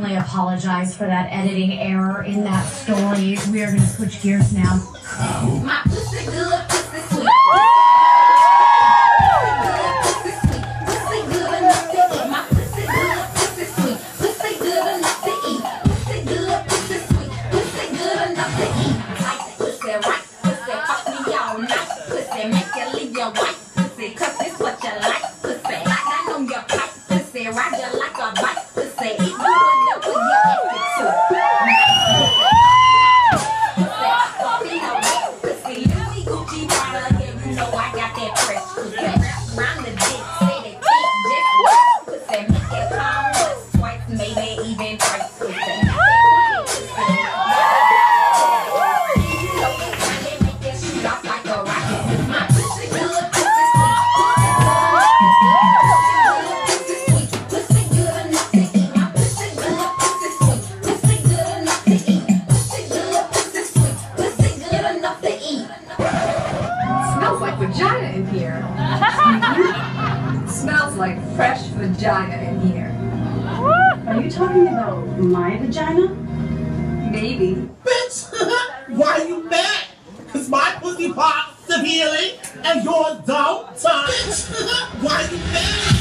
definitely apologize for that editing error in that story. We are going to switch gears now. My pussy good, pussy sweet. Pussy good enough to eat. My pussy good, pussy sweet. Pussy good enough to eat. Pussy good, pussy sweet. Pussy good enough to eat. Like pussy right, pussy fuck me all night. Pussy make you leave your wife. Pussy 'cause it's what you like. Pussy like that on your pipe. Pussy ride you like a bike. Pussy eat you enough with your ethics too. Vagina in here. Smells like fresh vagina in here. Are you talking about my vagina? Maybe. Bitch! Why are you mad? Cause my pussy pops severely and yours don't, bitch! Why are you mad?